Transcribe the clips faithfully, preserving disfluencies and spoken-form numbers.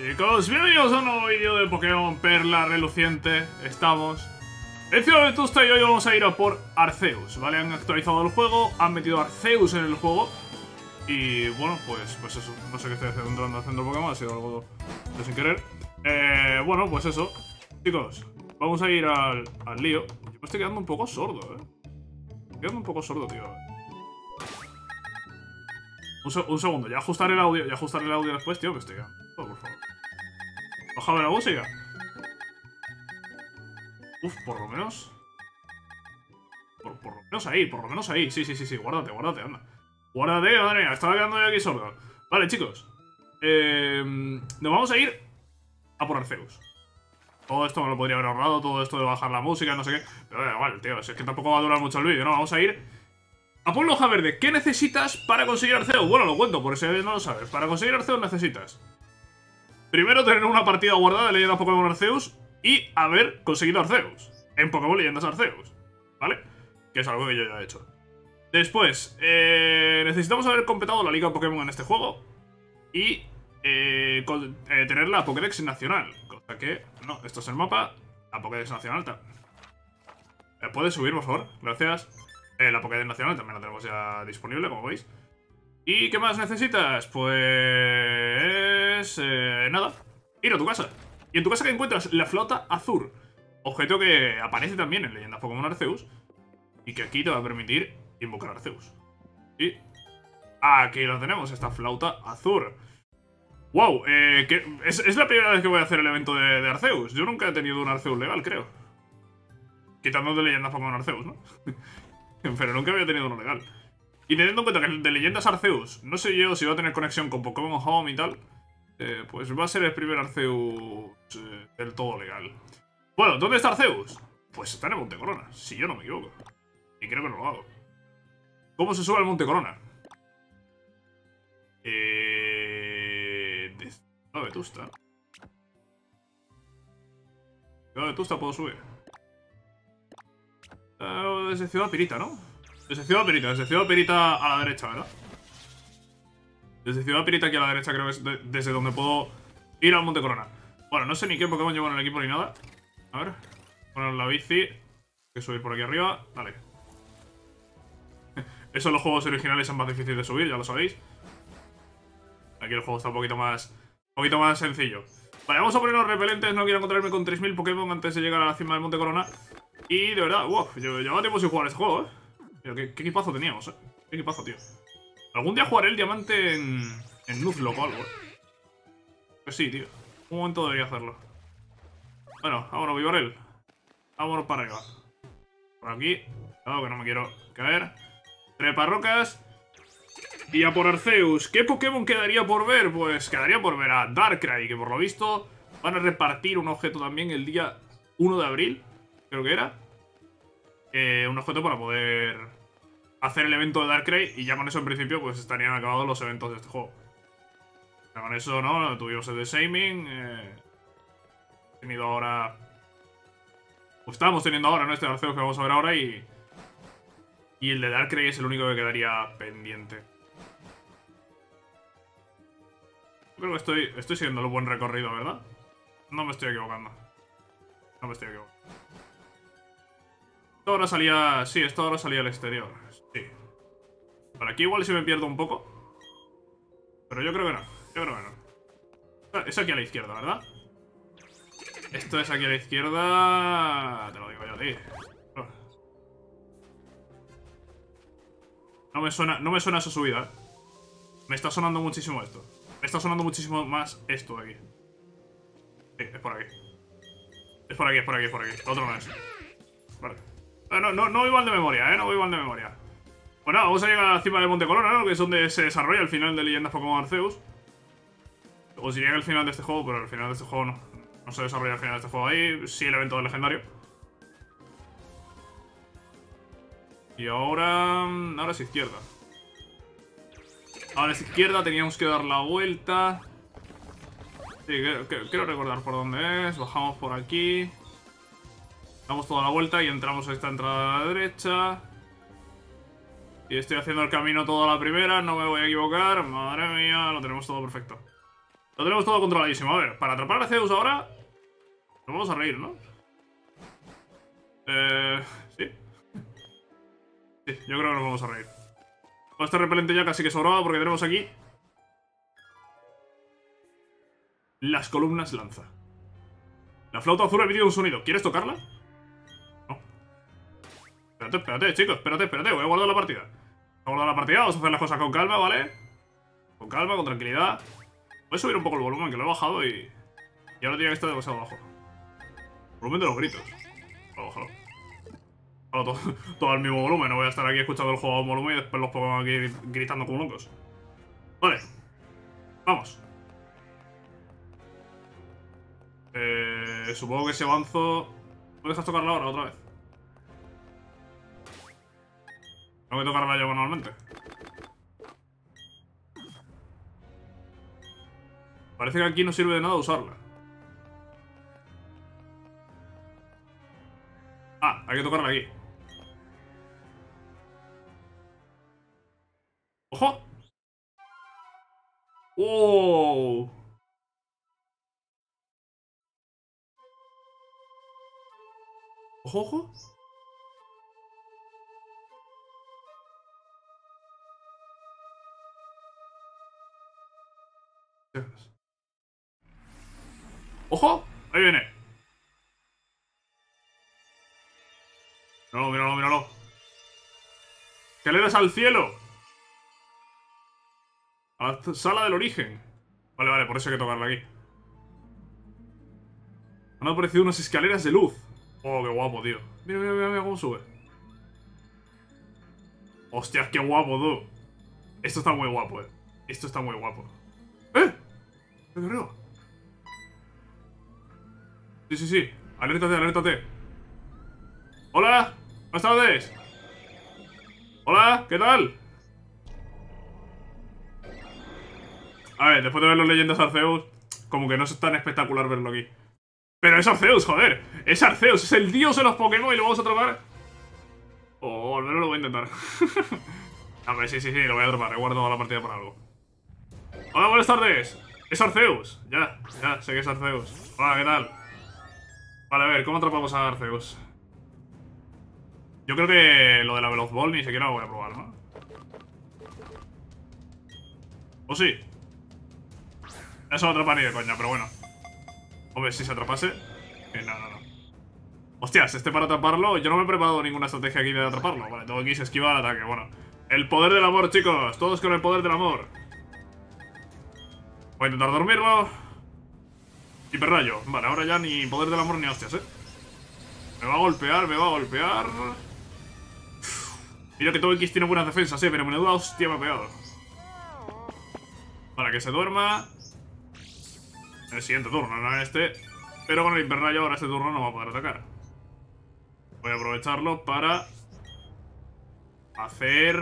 chicos, bienvenidos a un nuevo vídeo de Pokémon Perla Reluciente. Estamos en Ciudad Vetusta y hoy vamos a ir a por Arceus, ¿vale? Han actualizado el juego, han metido Arceus en el juego. Y bueno, pues, pues eso, no sé qué estoy haciendo entrando al centro Pokémon, ha sido algo de sin querer. Eh, bueno, pues eso, chicos, vamos a ir al, al lío. Yo me estoy quedando un poco sordo, eh. Me estoy quedando un poco sordo, tío. Un, se un segundo, ya ajustaré el audio, ya ajustaré el audio después, tío, que estoy quedando. Oh, por favor. Bájame la música. Uf, por lo menos. Por, por lo menos ahí, por lo menos ahí. Sí, sí, sí, sí, guárdate, guárdate, anda. Guárdate, madre mía, estaba quedando yo aquí sordo. Vale, chicos. Eh, nos vamos a ir a por Arceus. Todo esto me lo podría haber ahorrado, todo esto de bajar la música, no sé qué. Pero da igual, tío, si es que tampoco va a durar mucho el vídeo, ¿no? Vamos a ir a por la hoja verde. ¿Qué necesitas para conseguir Arceus? Bueno, lo cuento, por si no lo sabes. Para conseguir Arceus necesitas primero tener una partida guardada de Leyendas Pokémon Arceus y haber conseguido Arceus en Pokémon Leyendas Arceus, ¿vale? Que es algo que yo ya he hecho. Después, eh, necesitamos haber completado la Liga Pokémon en este juego y eh, con, eh, tener la Pokédex Nacional. Cosa que, no, esto es el mapa, la Pokédex Nacional. ¿Me puedes subir, por favor? Gracias. Eh, la Pokédex Nacional también la tenemos ya disponible, como veis. ¿Y qué más necesitas? Pues... Eh, nada, ir a tu casa. Y en tu casa que encuentras la flauta azul. Objeto que aparece también en Leyendas Pokémon Arceus. Y que aquí te va a permitir invocar a Arceus. Y aquí lo tenemos, esta flauta azul. Wow, eh, que es, es la primera vez que voy a hacer el evento de, de Arceus. Yo nunca he tenido un Arceus legal, creo. Quitando de Leyendas Pokémon Arceus, ¿no? Pero nunca había tenido uno legal. Y teniendo en cuenta que el de Leyendas Arceus, no sé yo si va a tener conexión con Pokémon Home y tal, eh, pues va a ser el primer Arceus eh, del todo legal. Bueno, ¿dónde está Arceus? Pues está en el Monte Corona, si yo no me equivoco. Y creo que no lo hago. ¿Cómo se sube al Monte Corona? Eh... Desde Ciudad Vetusta. Ciudad Vetusta puedo subir. Uh, desde Ciudad Pirita, ¿no? Desde Ciudad Pirita, desde Ciudad Pirita a la derecha, ¿verdad? Desde Ciudad Pirita aquí a la derecha creo que es de desde donde puedo ir al Monte Corona. Bueno, no sé ni qué Pokémon llevo en el equipo ni nada. A ver. Poner la bici. Hay que subir por aquí arriba. Dale. Eso en los juegos originales es más difícil de subir, ya lo sabéis. Aquí el juego está un poquito más, un poquito más sencillo. Vale, vamos a poner los repelentes. No quiero encontrarme con tres mil Pokémon antes de llegar a la cima del Monte Corona. Y de verdad, wow, yo llevaba tiempo sin jugar este juego, ¿eh? Pero qué, qué equipazo teníamos, ¿eh? Qué equipazo, tío. Algún día jugaré el diamante en, en Nuzlocke o algo, ¿eh? Pues sí, tío. Un momento debería hacerlo. Bueno, vámonos, Vivarel. Vámonos para arriba. Por aquí. Claro que no me quiero caer. Trepa rocas. Y a por Arceus. ¿Qué Pokémon quedaría por ver? Pues quedaría por ver a Darkrai, que por lo visto van a repartir un objeto también el día uno de abril. Creo que era. Eh, un objeto para poder hacer el evento de Darkrai. Y ya con eso en principio pues estarían acabados los eventos de este juego. Ya con eso, ¿no? Tuvimos el de Shaming. Eh, tenido ahora... Pues estamos teniendo ahora, ¿no? Este Arceus que vamos a ver ahora y... Y el de Darkrai es el único que quedaría pendiente. Creo que estoy, estoy siguiendo el buen recorrido, ¿verdad? No me estoy equivocando. No me estoy equivocando. Esto ahora salía... Sí, esto ahora salía al exterior. Sí. Por aquí igual se me pierdo un poco. Pero yo creo que no. Yo creo que no. Es aquí a la izquierda, ¿verdad? Esto es aquí a la izquierda... Te lo digo yo a ti. No me suena, no me suena esa subida, ¿eh? Me está sonando muchísimo esto. Me está sonando muchísimo más esto de aquí. Sí, es por aquí. Es por aquí, es por aquí, es por aquí. Lo otro no es. Vale. No, no, no voy mal de memoria, ¿eh? No voy mal de memoria. Bueno, vamos a llegar a la cima del Monte Corona, ¿no? Que es donde se desarrolla el final de Leyendas Pokémon Arceus. O si llega el final de este juego, pero el final de este juego no. No se desarrolla el final de este juego ahí. Sí, el evento del legendario. Y ahora... Ahora es izquierda. Ahora es izquierda, teníamos que dar la vuelta. Sí, quiero, quiero recordar por dónde es. Bajamos por aquí. Damos toda la vuelta y entramos a esta entrada a la derecha. Y estoy haciendo el camino toda la primera, no me voy a equivocar. Madre mía, lo tenemos todo perfecto. Lo tenemos todo controladísimo. A ver, para atrapar a Zeus ahora... Nos vamos a reír, ¿no? Eh... Sí. Sí, yo creo que nos vamos a reír. Con este repelente ya casi que sobrado porque tenemos aquí... Las columnas lanza. La flauta azul ha emitido un sonido. ¿Quieres tocarla? No. Espérate, espérate, chicos. Espérate, espérate. Voy a guardar la partida. Voy a guardar la partida. Vamos a hacer las cosas con calma, ¿vale? Con calma, con tranquilidad. Voy a subir un poco el volumen, que lo he bajado y... Y ahora tiene que estar demasiado bajo. Volumen de los gritos. Bájalo, bájalo. Bájalo todo, todo al mismo volumen. No voy a estar aquí escuchando el juego a un volumen y después los pongo aquí gritando como locos. Vale. Vamos. Eh, supongo que si avanzo... ¿No dejas tocarla ahora otra vez? Tengo que tocarla yo manualmente. Parece que aquí no sirve de nada usarla. Ah, hay que tocarla aquí. ¡Ojo! ¡Wow! ¡Ojo, ojo! ¡Ojo! Ahí viene. Míralo, míralo, míralo. ¡Escaleras al cielo! A la sala del origen. Vale, vale, por eso hay que tocarla aquí. Han aparecido unas escaleras de luz. Oh, qué guapo, tío. Mira, mira, mira, mira cómo sube. Hostias, qué guapo, tú. Esto está muy guapo, eh. Esto está muy guapo. ¡Eh! ¡Me arriba! Sí, sí, sí. Alértate, alértate. ¡Hola! Buenas tardes. ¡Hola! ¿Qué tal? A ver, después de ver los leyendas Arceus, como que no es tan espectacular verlo aquí. Pero es Arceus, joder. Es Arceus, es el dios de los Pokémon y lo vamos a atrapar. Oh, al menos lo voy a intentar. A ver, sí, sí, sí, lo voy a atrapar. He guardado la partida por algo. Hola, buenas tardes. Es Arceus. Ya, ya, sé que es Arceus. Hola, ¿qué tal? Vale, a ver, ¿cómo atrapamos a Arceus? Yo creo que lo de la Veloz Ball ni siquiera lo voy a probar, ¿no? ¿O sí? Eso no atrapa ni de coña, pero bueno. Hombre, si se atrapase... Eh, no, no, no. Hostias, este para atraparlo... Yo no me he preparado ninguna estrategia aquí de atraparlo. Vale, todo aquí se esquiva el ataque, bueno. El poder del amor, chicos. Todos con el poder del amor. Voy a intentar dormirlo. Hiperrayo. Vale, ahora ya ni poder del amor ni hostias, ¿eh? Me va a golpear, me va a golpear. Mira que todo X tiene buenas defensas, ¿eh? Pero menuda hostia me ha pegado. Para que se duerma. En el siguiente turno, no en este. Pero con el hiperrayo ahora este turno no va a poder atacar. Voy a aprovecharlo para hacer...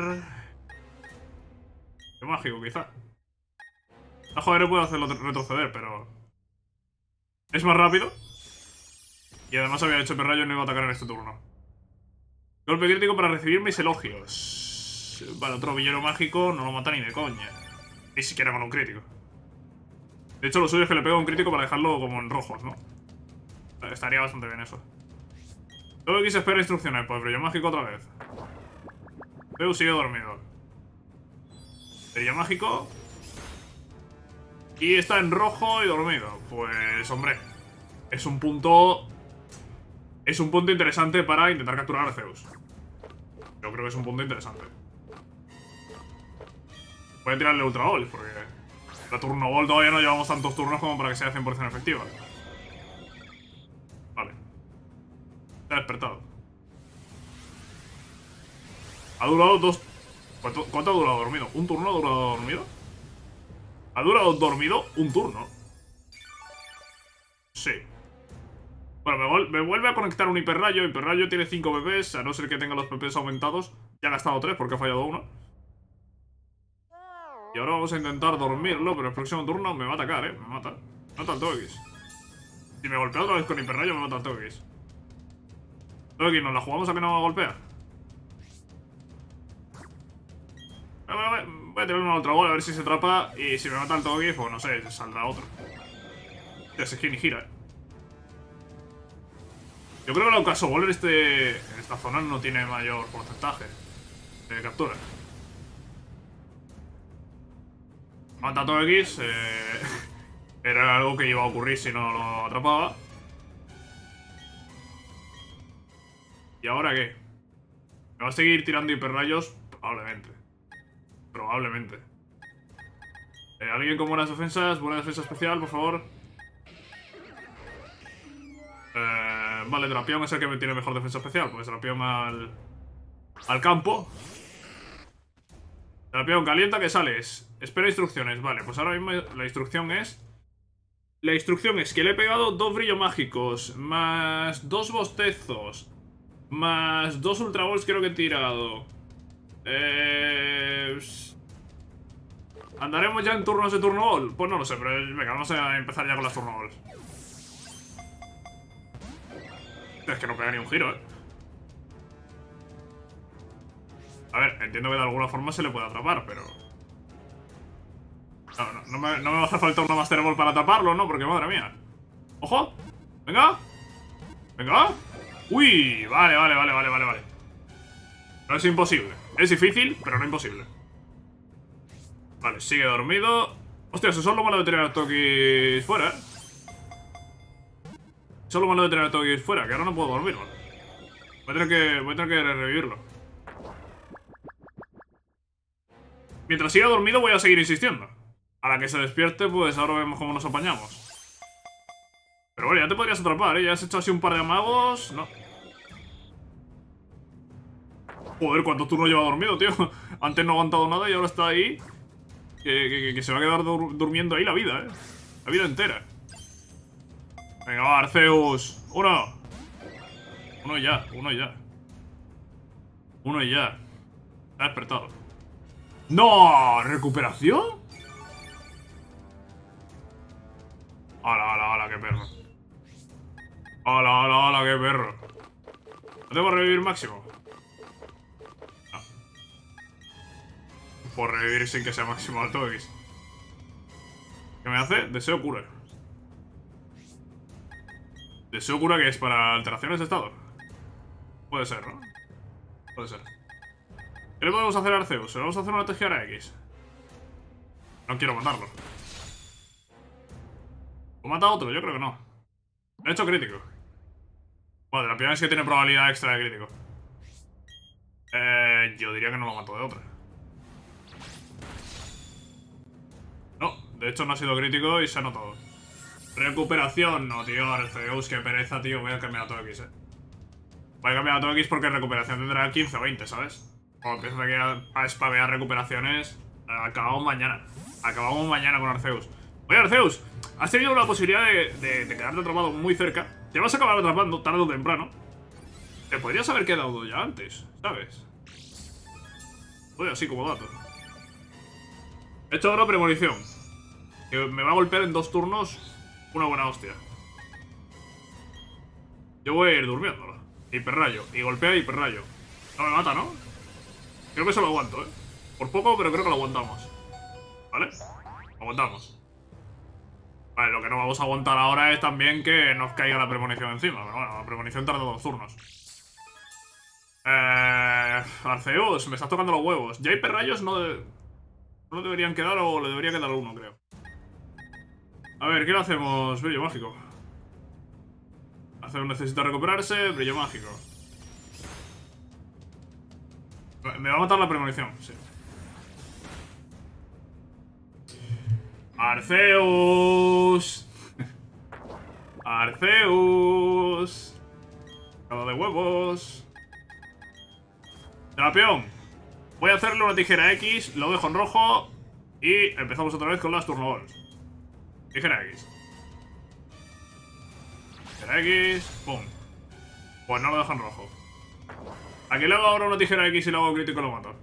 Qué mágico, quizá. A joder, puedo hacerlo retroceder, pero... Es más rápido. Y además había hecho hiperrayo y no iba a atacar en este turno. Golpe crítico para recibir mis elogios. Vale, otro villero mágico no lo mata ni de coña. Ni siquiera con un crítico. De hecho, lo suyo es que le pega un crítico para dejarlo como en rojos, ¿no? Estaría bastante bien eso. Todo X espera instrucciones, pues brillo mágico otra vez. Zeus sigue dormido. Brillo mágico. Y está en rojo y dormido. Pues, hombre, es un punto... Es un punto interesante para intentar capturar a Zeus. Yo creo que es un punto interesante. Voy a tirarle Ultra Ball, porque... La turno Ball todavía no llevamos tantos turnos como para que sea cien por cien efectiva. Vale. Se ha despertado. Ha durado dos... ¿Cuánto, cuánto ha durado dormido? ¿Un turno ha durado dormido? ¿Ha durado dormido un turno? Sí. Bueno, me, vuel me vuelve a conectar un hiperrayo. Hiperrayo tiene cinco P Ps, a no ser que tenga los P Ps aumentados. Ya ha gastado tres porque ha fallado uno. Y ahora vamos a intentar dormirlo, pero el próximo turno me va a atacar, ¿eh? Me mata. Me mata el Togekiss. Si me golpea otra vez con hiperrayo, me mata el Togekiss. Togekiss, ¿nos la jugamos a que no va a golpear? Voy a tirar una Ultra Ball a ver si se atrapa. Y si me mata el Togekiss, pues no sé, saldrá otro. Ya se ni gira, eh. Yo creo que el Ocaso Ball en, este, en esta zona no tiene mayor porcentaje de captura. Mata Togekiss. Eh, era algo que iba a ocurrir si no lo atrapaba. ¿Y ahora qué? ¿Me va a seguir tirando hiperrayos? Probablemente. Probablemente. Eh, ¿Alguien con buenas defensas? Buena defensa especial, por favor. Eh, vale, Drapion es el que me tiene mejor defensa especial. Pues Drapion al... al campo. Drapion, calienta que sales. Espera instrucciones. Vale, pues ahora mismo la instrucción es... La instrucción es que le he pegado dos brillos mágicos. Más dos bostezos. Más dos Ultra Balls creo que he tirado. Eh... ¿Andaremos ya en turnos de turno ball? Pues no lo sé, pero venga, vamos a empezar ya con las turno balls. Es que no pega ni un giro, eh. A ver, entiendo que de alguna forma se le puede atrapar, pero... No, no, no, me, no me va a hacer falta una Master Ball para atraparlo, ¿no? Porque madre mía. ¡Ojo! ¡Venga! ¡Venga! ¡Uy! Vale, vale, vale, vale, vale, vale. No es imposible. Es difícil, pero no imposible. Vale, sigue dormido. Hostia, eso es lo malo de tener a Togekiss fuera, ¿eh? Eso es lo malo de tener a Togekiss fuera, que ahora no puedo dormir, ¿vale? Voy a tener que, voy a tener que revivirlo. Mientras siga dormido voy a seguir insistiendo. A la que se despierte, pues ahora vemos cómo nos apañamos. Pero bueno, ya te podrías atrapar, ¿eh? Ya has hecho así un par de amagos. No. Joder, ¿cuántos turnos lleva dormido, tío? Antes no ha aguantado nada y ahora está ahí. Que, que, que se va a quedar dur durmiendo ahí la vida, ¿eh? La vida entera. Venga, va, Arceus. Uno. Uno ya, uno ya. Uno ya. Se ha despertado. ¡No! ¿Recuperación? ¡Hala, hala, hala! ¡Qué perro! ¡Hala, hala, hala! ¡Qué perro! ¿No debo revivir máximo? No. Por revivir sin que sea máximo alto X. ¿Qué me hace? Deseo cura. ¿Deseo cura que es para alteraciones de estado? Puede ser, ¿no? Puede ser. ¿Qué le podemos hacer a Arceus? ¿Le vamos a hacer una Tejera X? No quiero matarlo. ¿O mata a otro? Yo creo que no. He hecho crítico. Bueno, la primera vez que tiene probabilidad extra de crítico. Eh, yo diría que no lo mato de otra. No, de hecho no ha sido crítico y se ha notado. Recuperación, no, tío, Arceus, qué pereza, tío. Voy a cambiar a todo X, eh. Voy a cambiar a todo X porque recuperación tendrá quince o veinte, ¿sabes? Cuando empiezo aquí a, a spamear recuperaciones, acabamos mañana. Acabamos mañana con Arceus. Oye, Arceus, has tenido la posibilidad de, de, de quedarte atrapado muy cerca. Te vas a acabar atrapando tarde o temprano. Te podrías haber quedado ya antes, ¿sabes? Oye, así como dato. He hecho ahora premonición. Que me va a golpear en dos turnos una buena hostia. Yo voy a ir durmiéndolo. Hiperrayo. Y golpea hiperrayo. No me mata, ¿no? Creo que eso lo aguanto, ¿eh? Por poco, pero creo que lo aguantamos. ¿Vale? Lo aguantamos. Vale, lo que no vamos a aguantar ahora es también que nos caiga la premonición encima. Pero bueno, la premonición tarda dos turnos. Eh... Arceus, me estás tocando los huevos. Ya hiperrayos no, de... no deberían quedar o le debería quedar uno, creo. A ver, ¿qué le hacemos? Brillo mágico. Arceus necesita recuperarse. Brillo mágico. Me va a matar la premonición, sí. Arceus. Arceus. Cada de huevos. Drapion. Voy a hacerle una tijera X, lo dejo en rojo y empezamos otra vez con las turno balls. Tijera X. Tijera X. Pum. Pues no lo dejo en rojo. Aquí le hago ahora una tijera X y le hago crítico y lo mato.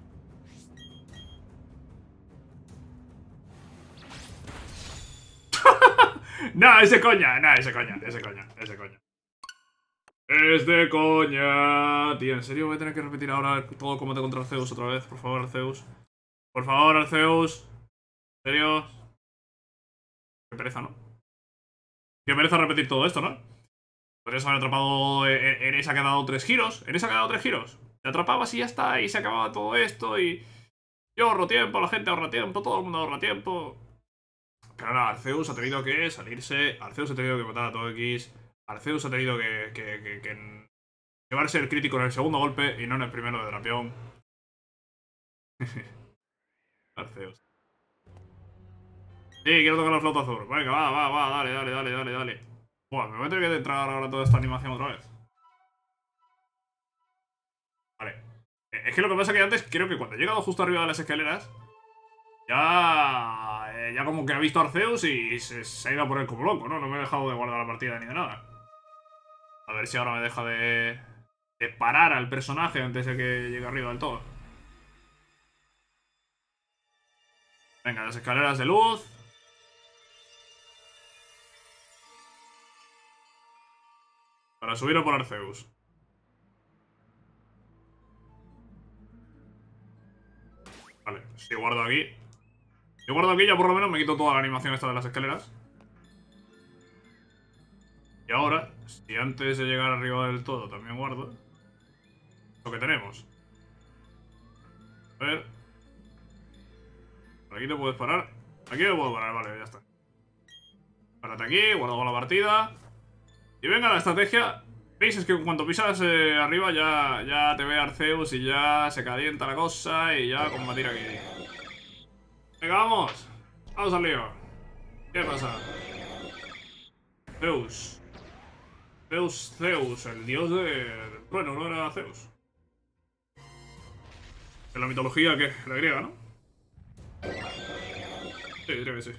No, es de coña, no, es de coña, es de coña, es de coña. Es de coña. Tío, ¿en serio voy a tener que repetir ahora todo el combate contra Arceus otra vez? Por favor, Arceus. Por favor, Arceus. ¿En serio? Qué pereza, ¿no? Qué pereza repetir todo esto, ¿no? Podrías haber atrapado en, en esa que ha dado tres giros. En esa que ha dado tres giros. Te atrapabas y ya está. Y se acababa todo esto. Y yo ahorro tiempo, la gente ahorra tiempo, todo el mundo ahorra tiempo. Pero ahora Arceus ha tenido que salirse. Arceus ha tenido que matar a todo X. Arceus ha tenido que, que, que, que llevarse el crítico en el segundo golpe y no en el primero de Drapión. Arceus. Sí, quiero tocar la flauta azul. Venga, va, va, va, dale, dale, dale, dale, dale. Buah, me voy a tener que entrar ahora toda esta animación otra vez. Vale. Es que lo que pasa es que antes creo que cuando he llegado justo arriba de las escaleras, ya... Eh, ya como que ha visto a Arceus y se, se ha ido a por él como loco, ¿no? No me he dejado de guardar la partida ni de nada. A ver si ahora me deja de... de parar al personaje antes de que llegue arriba del todo. Venga, las escaleras de luz. Para subir a por Arceus. Vale, si guardo aquí. Si guardo aquí ya por lo menos me quito toda la animación esta de las escaleras. Y ahora, si antes de llegar arriba del todo también guardo lo que tenemos. A ver. Por aquí te puedes parar. Aquí me puedo parar, vale, ya está. Párate aquí, guardo la partida. Y venga la estrategia. ¿Veis? Es que cuando pisas eh, arriba ya, ya te ve Arceus y ya se calienta la cosa y ya combatir aquí. Venga, vamos. Vamos al lío. ¿Qué pasa? Zeus. Zeus, Zeus, el dios de... Bueno, no era Zeus. En la mitología, ¿qué? La griega, ¿no? Sí, creo que sí.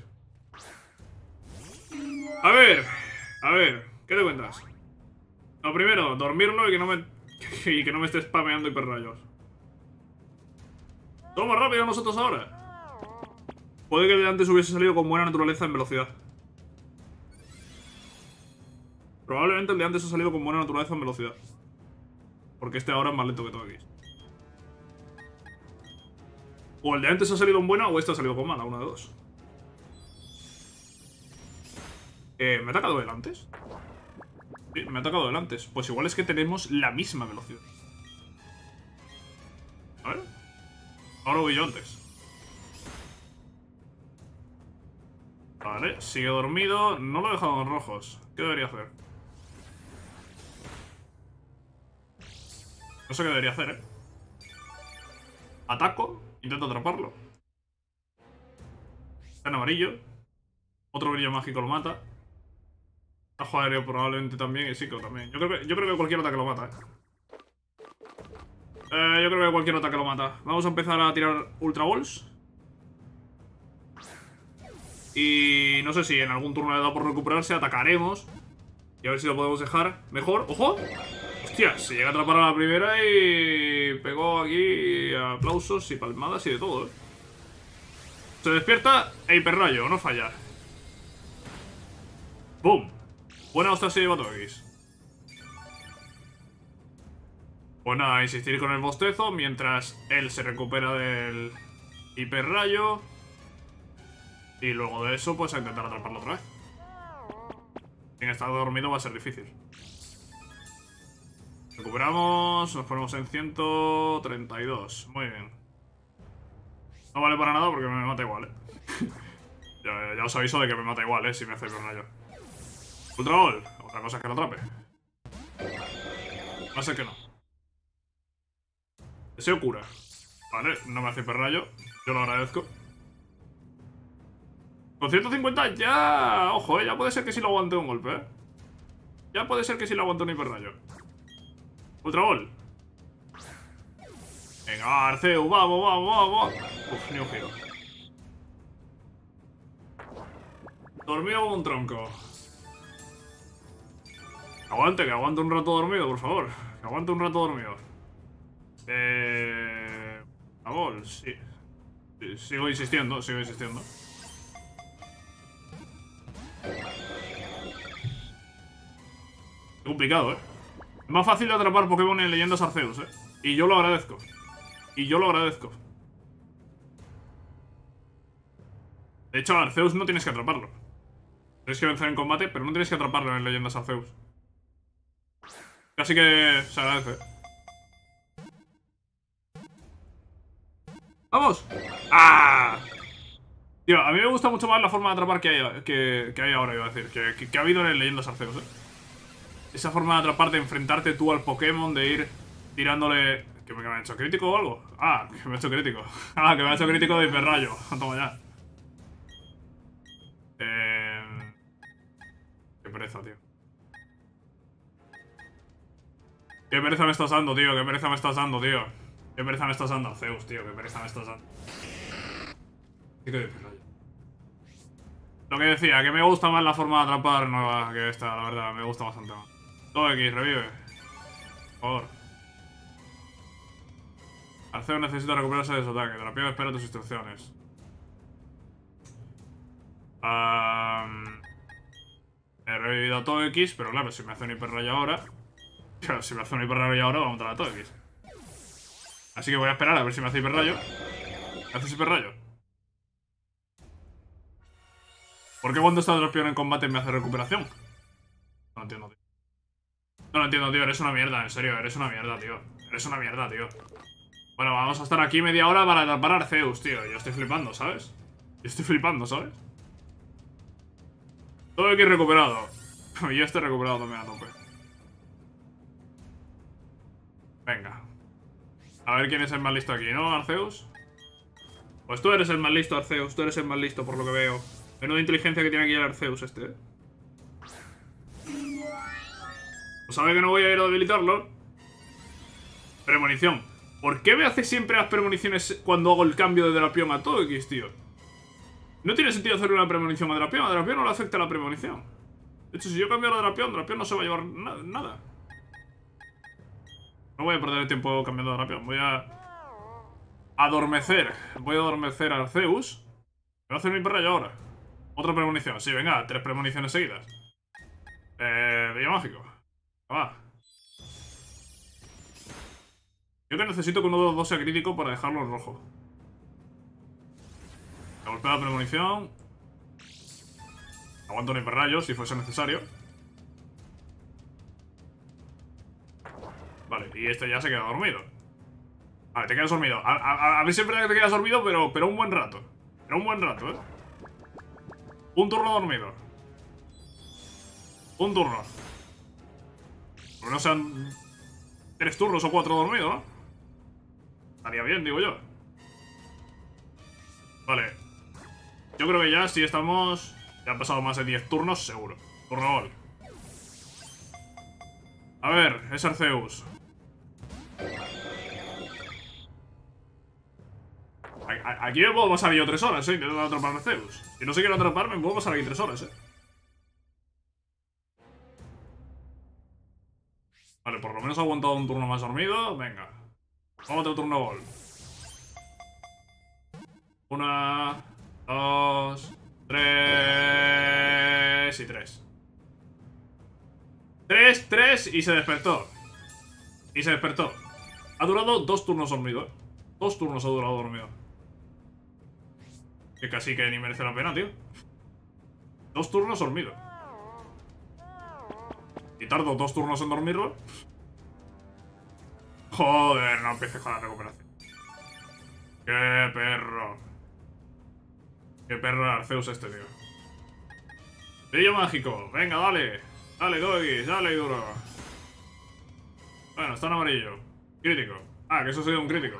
A ver, a ver, ¿qué te cuentas? Lo primero, dormirlo y que no me... y que no me esté spameando hiperrayos. ¿Somos rápidos nosotros ahora? Puede que de antes hubiese salido con buena naturaleza en velocidad. Probablemente el de antes ha salido con buena naturaleza en velocidad. Porque este ahora es más lento que todo aquí. O el de antes ha salido en buena o este ha salido con mala, una de dos. Eh, ¿Me ha atacado el antes? Sí, me ha atacado el antes. Pues igual es que tenemos la misma velocidad. A ver. Ahora voy yo antes. Vale, sigue dormido. No lo he dejado en rojos. ¿Qué debería hacer? No sé qué debería hacer, ¿eh? Ataco. Intento atraparlo. Está en amarillo. Otro brillo mágico lo mata. Tajo aéreo probablemente también. Y psico también. Yo creo que, yo creo que cualquier ataque lo mata, ¿eh? eh Yo creo que cualquier ataque lo mata. Vamos a empezar a tirar Ultra Balls. Y no sé si en algún turno le da por recuperarse. Atacaremos. Y a ver si lo podemos dejar mejor. ¡Ojo! Hostia, se llega a atrapar a la primera y pegó aquí aplausos y palmadas y de todo, ¿eh? Se despierta e hiperrayo, no falla. ¡Boom! Buena hostia se lleva todo X. Pues nada, insistir con el bostezo mientras él se recupera del hiperrayo. Y luego de eso, pues a intentar atraparlo otra vez. Sin estar dormido va a ser difícil. Recuperamos, nos ponemos en ciento treinta y dos. Muy bien. No vale para nada porque me mata igual, eh. ya, ya os aviso de que me mata igual, eh, si me hace rayo. Ultra Ball. Otra cosa es que lo atrape. Va a ser que no. Deseo cura. Vale, no me hace hiperrayo. Yo lo agradezco. Con ciento cincuenta ya... Ojo, eh, ya puede ser que sí lo aguante un golpe, eh. Ya puede ser que sí lo aguante un hiperrayo. Ultra Ball. Venga, Arceus, vamos, vamos, vamos. Uf, ni un giro. Dormido como un tronco. Aguante, que aguante un rato dormido, por favor. Que aguante un rato dormido. Eh... A gol, sí. sí. Sigo insistiendo, sigo insistiendo. Es complicado, ¿eh? Es más fácil de atrapar Pokémon en Leyendas Arceus, ¿eh? Y yo lo agradezco. Y yo lo agradezco. De hecho, a Arceus no tienes que atraparlo. Tienes que vencer en combate, pero no tienes que atraparlo en Leyendas Arceus. Así que se agradece. ¡Vamos! ¡Ah! Tío, a mí me gusta mucho más la forma de atrapar que hay, que, que hay ahora, iba a decir. Que, que, que ha habido en Leyendas Arceus, eh. Esa forma de atrapar, de enfrentarte tú al Pokémon, de ir tirándole... ¿Que me, que me ha hecho crítico o algo? Ah, que me ha hecho crítico. Ah, que me ha hecho crítico de hiperrayo. Toma ya. Eh... Qué pereza, tío. Qué pereza me estás dando, tío. Qué pereza me estás dando, tío. Qué pereza me estás dando, Arceus, tío. Qué pereza me estás dando. Crítico de hiperrayo. Lo que decía, que me gusta más la forma de atrapar nueva que esta, la verdad. Me gusta bastante más. Todo X, revive. Por favor. Arceus necesita recuperarse de su ataque. Terapia, espera tus instrucciones. Um, he revivido a todo X, pero claro, si me hace un hiperrayo ahora... Claro, si me hace un hiperrayo ahora, vamos a matar a todo X. Así que voy a esperar a ver si me hace hiperrayo. ¿Me haces hiperrayo? ¿Por qué cuando está Drapion en combate me hace recuperación? No lo entiendo, tío. No lo entiendo, tío. Eres una mierda, en serio. Eres una mierda, tío. Eres una mierda, tío. Bueno, vamos a estar aquí media hora para atrapar a Arceus, tío. Yo estoy flipando, ¿sabes? Yo estoy flipando, ¿sabes? Todo aquí recuperado. Y yo estoy recuperado también a tope. Venga. A ver quién es el más listo aquí, ¿no, Arceus? Pues tú eres el más listo, Arceus. Tú eres el más listo, por lo que veo. Menuda inteligencia que tiene aquí el Arceus este, ¿eh? Pues sabe que no voy a ir a debilitarlo. Premonición. ¿Por qué me hace siempre las premoniciones cuando hago el cambio de Drapion a todo X, tío? No tiene sentido hacer una premonición a Drapion. A Drapion no le afecta la premonición. De hecho, si yo cambio a Drapion, Drapion no se va a llevar na nada. No voy a perder el tiempo cambiando a Drapion. Voy a... adormecer. Voy a adormecer a Arceus. Me voy a hacer un hiperrayo ahora. Otra premonición. Sí, venga, tres premoniciones seguidas. Eh... Bello mágico. Va. Yo que necesito que uno de los dos sea crítico para dejarlo en rojo. Me golpea la premonición. Aguanto un hiperrayo si fuese necesario. Vale, y este ya se queda dormido. Vale, te quedas dormido. A, a, a mí siempre te quedas dormido, pero, pero un buen rato. Pero un buen rato, ¿eh? Un turno dormido. Un turno. Porque no sean tres turnos o cuatro dormidos, ¿no? Estaría bien, digo yo. Vale. Yo creo que ya, si estamos... Ya han pasado más de diez turnos, seguro. Turno gol. A ver, es Arceus. Aquí me puedo pasar yo tres horas, eh, intentando atrapar a Arceus. Si no se quiere atrapar, me puedo pasar aquí tres horas, eh. Vale, por lo menos ha aguantado un turno más dormido. Venga. Vamos a otro turno gol. Una, dos, tres y tres. Tres, tres y se despertó. Y se despertó. Ha durado dos turnos dormido, ¿eh? Dos turnos ha durado dormido. Que casi que ni merece la pena, tío. Dos turnos dormido. Y tardo dos turnos en dormirlo. Joder, no empieces con la recuperación. Qué perro. Qué perro Arceus este, tío. Brillo mágico. Venga, dale. Dale, Doggy. Dale, duro. Bueno, está en amarillo. Crítico. Ah, que eso ha sido un crítico.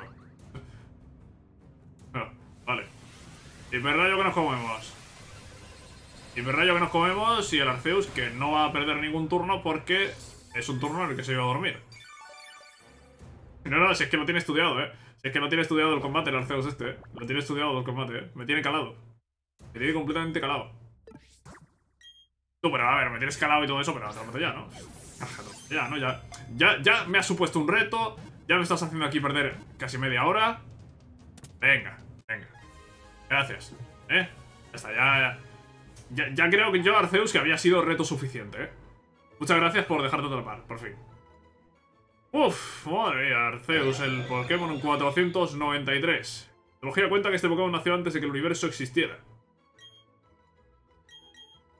No, vale. Hiperrayo que nos comemos. Hiperrayo que nos comemos y el Arceus que no va a perder ningún turno porque es un turno en el que se iba a dormir. No, no, si es que lo tiene estudiado, eh. Si es que lo tiene estudiado el combate el Arceus este, eh. Lo tiene estudiado el combate, eh. Me tiene calado. Me tiene completamente calado. Tú, pero a ver, me tienes calado y todo eso, pero atrápate ya, ¿no? Ya, ¿no? Ya, ya, ya me has supuesto un reto. Ya me estás haciendo aquí perder casi media hora. Venga, venga. Gracias, ¿eh? Ya está, ya... Ya, ya creo que yo, Arceus, que había sido reto suficiente, ¿eh? Muchas gracias por dejarte atrapar, por fin. Uf, madre mía, Arceus, el Pokémon cuatrocientos noventa y tres. La tecnología cuenta que este Pokémon nació antes de que el universo existiera.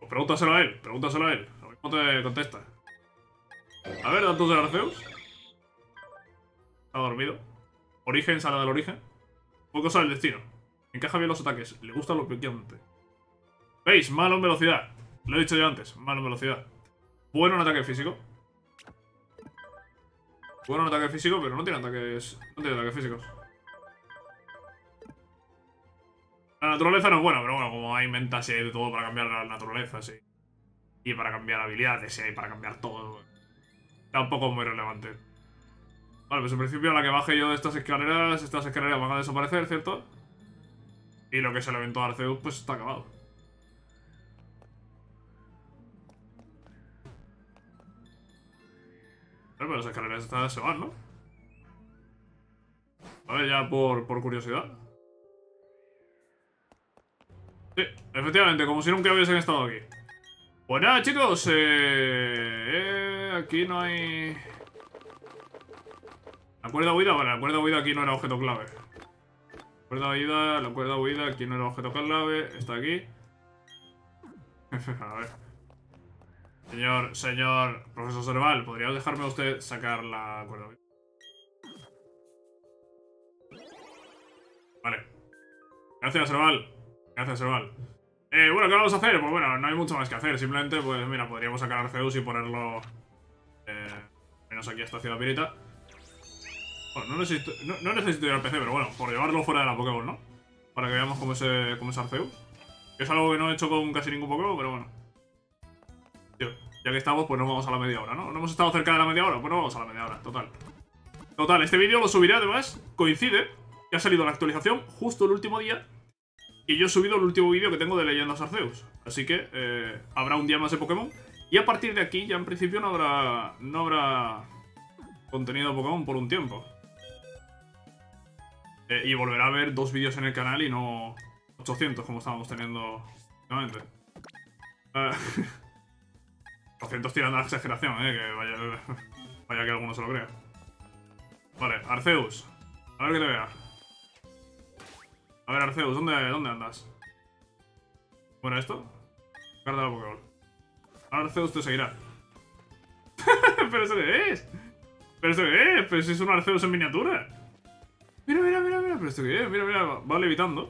Pues pregúntaselo a él, pregúntaselo a él. A ver cómo te contesta. A ver, datos de Arceus. Está dormido. Origen, sala del origen. Fue cosa del destino. Encaja bien los ataques. Le gusta lo picante. ¿Veis? Malo en velocidad. Lo he dicho yo antes. Malo en velocidad. Bueno en ataque físico. Bueno en ataque físico, pero no tiene ataques... No tiene ataques físicos. La naturaleza no es buena, pero bueno, como hay mentas y hay de todo para cambiar la naturaleza, sí. Y para cambiar habilidades, y para cambiar todo. Tampoco es muy relevante. Vale, pues en principio a la que baje yo de estas escaleras, estas escaleras van a desaparecer, ¿cierto? Y lo que es el evento de Arceus, pues está acabado. Pero las escaleras estas se van, ¿no? A ver, ya por, por curiosidad. Sí, efectivamente, como si nunca hubiesen estado aquí. Pues nada, chicos, eh, eh, aquí no hay... La cuerda huida, vale, la cuerda huida aquí no era objeto clave. La cuerda huida, la cuerda huida aquí no era objeto clave, está aquí. A ver. Señor, señor profesor Serval, ¿podría dejarme usted sacar la cuerda huida? Vale. Gracias, Serval. Gracias, Serval. Eh, bueno, ¿qué vamos a hacer? Pues bueno, no hay mucho más que hacer. Simplemente, pues mira, podríamos sacar a Arceus y ponerlo... Eh, menos aquí a esta ciudad pirita. Bueno, no necesito, no, no necesito ir al P C, pero bueno, por llevarlo fuera de la Pokéball, ¿no? Para que veamos cómo es, cómo es Arceus. Que es algo que no he hecho con casi ningún Pokémon, pero bueno. Tío, ya que estamos, pues nos vamos a la media hora, ¿no? No hemos estado cerca de la media hora, pues nos vamos a la media hora, total. Total, este vídeo lo subiré además, coincide que ha salido la actualización justo el último día. Y yo he subido el último vídeo que tengo de Leyendas Arceus. Así que eh, habrá un día más de Pokémon. Y a partir de aquí ya en principio no habrá, no habrá contenido de Pokémon por un tiempo. Eh, y volverá a haber dos vídeos en el canal y no ochocientos como estábamos teniendo últimamente. Eh, ochocientos tirando a la exageración, eh, que vaya, vaya que alguno se lo crea. Vale, Arceus. A ver que te vea. A ver, Arceus, ¿dónde, dónde andas? Bueno, esto. Carta de la Pokéball. Ahora Arceus te seguirá. ¿Pero eso qué es? ¿Pero eso qué es? Pero si es un Arceus en miniatura. Mira, mira, mira, mira. ¿Pero esto qué es? Mira, mira, va, va levitando.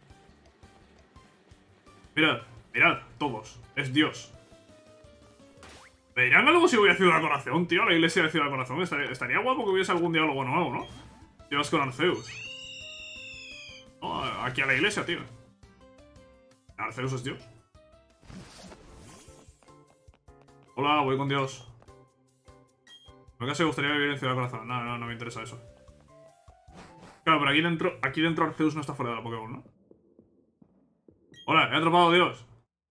Mirad, mirad, todos. Es Dios. ¿Me dirán algo si voy a Ciudad Corazón, tío? A la iglesia de Ciudad Corazón. Estaría, estaría guapo que hubiese algún diálogo nuevo, ¿no? Si vas con Arceus. No, aquí a la iglesia, tío. Arceus es Dios. Hola, voy con Dios. Me casi gustaría vivir en Ciudad Corazón. No, no, no me interesa eso. Claro, pero aquí dentro, aquí dentro Arceus no está fuera de la Pokéball, ¿no? Hola, he atrapado a Dios.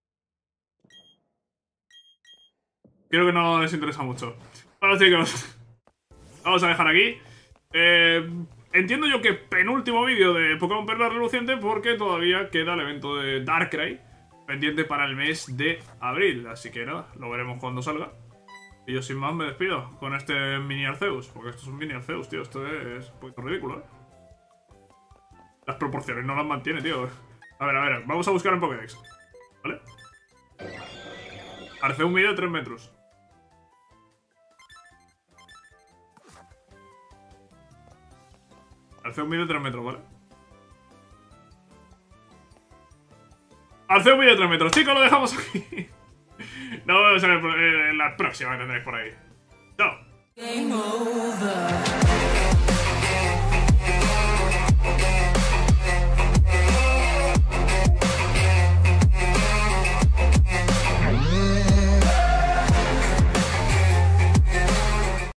Creo que no les interesa mucho. Bueno, chicos, vamos a dejar aquí. Eh, entiendo yo que penúltimo vídeo de Pokémon Perla Reluciente porque todavía queda el evento de Darkrai pendiente para el mes de abril. Así que nada, lo veremos cuando salga. Y yo sin más me despido con este mini Arceus. Porque esto es un mini Arceus, tío. Esto es un poquito ridículo, ¿eh? Las proporciones no las mantiene, tío. A ver, a ver, vamos a buscar en Pokédex. ¿Vale? Arceus mide tres metros. Arceus mide tres metros, ¿vale? Arceus mide tres metros. Chicos, lo dejamos aquí. Nos vemos en, el, en la próxima que tendréis por ahí. Chao.